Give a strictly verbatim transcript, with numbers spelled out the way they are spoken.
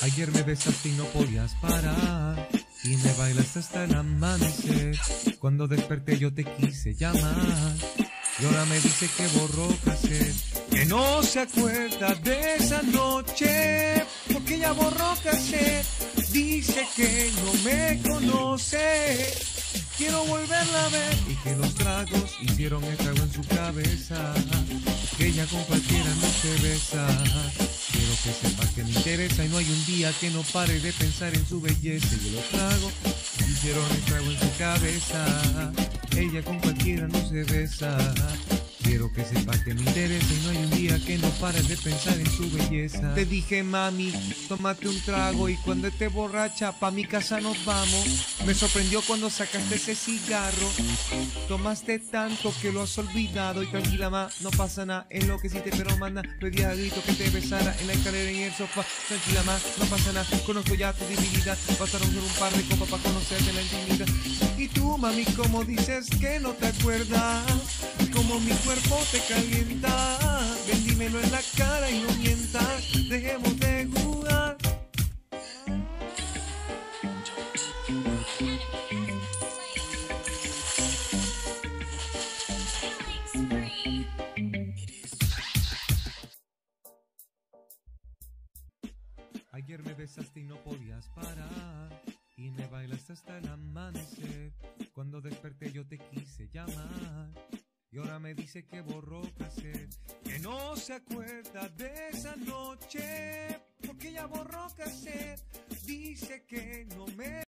Ayer me besaste y no podías parar, y me bailaste hasta el amanecer. Cuando desperté yo te quise llamar, y ahora me dice que borró cassette, que no se acuerda de esa noche, porque ya borró cassette. Dice que no me conoce, quiero volverla a ver, y que los tragos hicieron estrago en su cabeza, que ella con cualquiera no se besa. Quiero que sepa que me interesa y no hay un día que no pare de pensar en su belleza. Y los tragos hicieron estrago en su cabeza, ella con cualquiera no se besa. Quiero que sepa que me interesa y no hay un día que no pare de pensar en su belleza. Te dije, mami, tómate un trago y cuando esté borracha pa' mi casa nos vamos. Me sorprendió cuando sacaste ese cigarro, tomaste tanto que lo has olvidado. Y tranquila, ma, no pasa nada, enloqueciste pero manda. Pedí a grito que te besara en la escalera y en el sofá. Tranquila, ma, no pasa nada, conozco ya tu debilidad. Bastaron solo un par de copas para conocerte la intimidad. Y tú, mami, como dices que no te acuerdas, como mi cuerpo te calienta. Ven, dímelo en la cara y no mientas, dejemos de jugar. Ayer me besaste y no podías parar, y me bailaste hasta el amanecer. Cuando desperté yo te quise llamar, y ahora me dice que borró cassette, que no se acuerda de esa noche, porque ya borró cassette. Dice que no me